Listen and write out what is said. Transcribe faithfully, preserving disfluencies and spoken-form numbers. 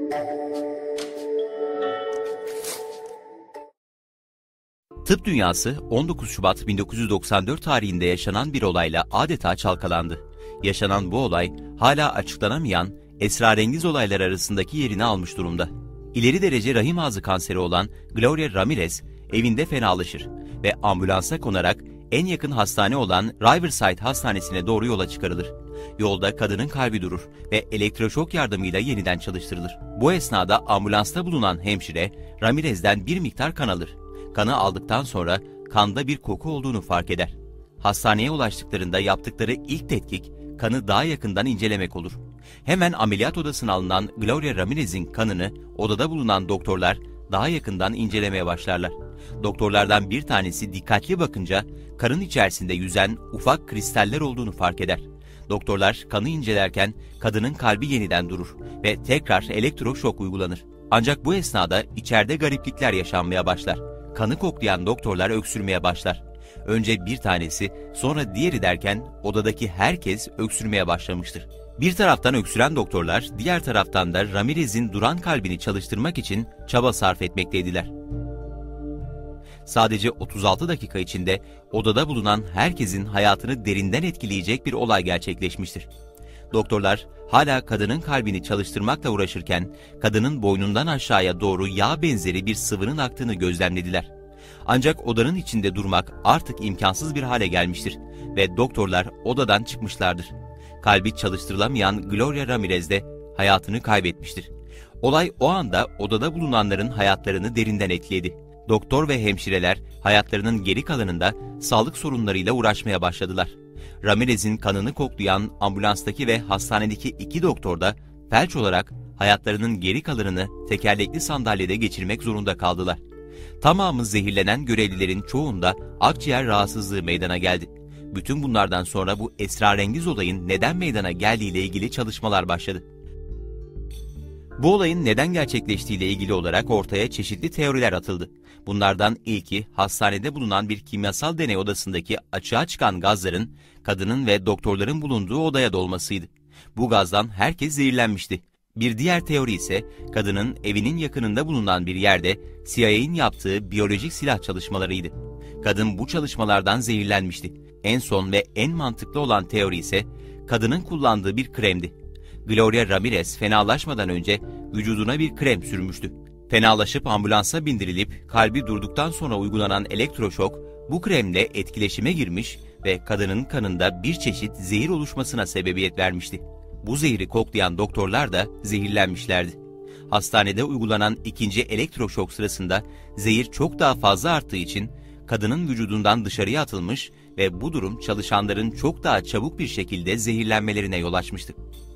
Tıp dünyası on dokuz Şubat bin dokuz yüz doksan dört tarihinde yaşanan bir olayla adeta çalkalandı. Yaşanan bu olay hala açıklanamayan esrarengiz olaylar arasındaki yerini almış durumda. İleri derece rahim ağzı kanseri olan Gloria Ramirez evinde fenalaşır ve ambulansa konarak en yakın hastane olan Riverside Hastanesi'ne doğru yola çıkarılır. Yolda kadının kalbi durur ve elektroşok yardımıyla yeniden çalıştırılır. Bu esnada ambulansta bulunan hemşire Ramirez'den bir miktar kan alır. Kanı aldıktan sonra kanda bir koku olduğunu fark eder. Hastaneye ulaştıklarında yaptıkları ilk tetkik kanı daha yakından incelemek olur. Hemen ameliyat odasına alınan Gloria Ramirez'in kanını odada bulunan doktorlar daha yakından incelemeye başlarlar. Doktorlardan bir tanesi dikkatli bakınca kanın içerisinde yüzen ufak kristaller olduğunu fark eder. Doktorlar kanı incelerken kadının kalbi yeniden durur ve tekrar elektroşok uygulanır. Ancak bu esnada içeride gariplikler yaşanmaya başlar. Kanı koklayan doktorlar öksürmeye başlar. Önce bir tanesi, sonra diğeri derken odadaki herkes öksürmeye başlamıştır. Bir taraftan öksüren doktorlar, diğer taraftan da Ramirez'in duran kalbini çalıştırmak için çaba sarf etmekteydiler. Sadece otuz altı dakika içinde odada bulunan herkesin hayatını derinden etkileyecek bir olay gerçekleşmiştir. Doktorlar hala kadının kalbini çalıştırmakla uğraşırken kadının boynundan aşağıya doğru yağ benzeri bir sıvının aktığını gözlemlediler. Ancak odanın içinde durmak artık imkansız bir hale gelmiştir ve doktorlar odadan çıkmışlardır. Kalbi çalıştırılamayan Gloria Ramirez de hayatını kaybetmiştir. Olay o anda odada bulunanların hayatlarını derinden etkiledi. Doktor ve hemşireler hayatlarının geri kalanında sağlık sorunlarıyla uğraşmaya başladılar. Ramirez'in kanını koklayan ambulanstaki ve hastanedeki iki doktor da felç olarak hayatlarının geri kalanını tekerlekli sandalyede geçirmek zorunda kaldılar. Tamamı zehirlenen görevlilerin çoğunda akciğer rahatsızlığı meydana geldi. Bütün bunlardan sonra bu esrarengiz olayın neden meydana geldiğiyle ilgili çalışmalar başladı. Bu olayın neden gerçekleştiğiyle ilgili olarak ortaya çeşitli teoriler atıldı. Bunlardan ilki hastanede bulunan bir kimyasal deney odasındaki açığa çıkan gazların kadının ve doktorların bulunduğu odaya dolmasıydı. Bu gazdan herkes zehirlenmişti. Bir diğer teori ise kadının evinin yakınında bulunan bir yerde C I A'nin yaptığı biyolojik silah çalışmalarıydı. Kadın bu çalışmalardan zehirlenmişti. En son ve en mantıklı olan teori ise kadının kullandığı bir kremdi. Gloria Ramirez fenalaşmadan önce vücuduna bir krem sürmüştü. Fenalaşıp ambulansa bindirilip kalbi durduktan sonra uygulanan elektroşok bu kremle etkileşime girmiş ve kadının kanında bir çeşit zehir oluşmasına sebebiyet vermişti. Bu zehri koklayan doktorlar da zehirlenmişlerdi. Hastanede uygulanan ikinci elektroşok sırasında zehir çok daha fazla arttığı için kadının vücudundan dışarıya atılmış ve bu durum çalışanların çok daha çabuk bir şekilde zehirlenmelerine yol açmıştı.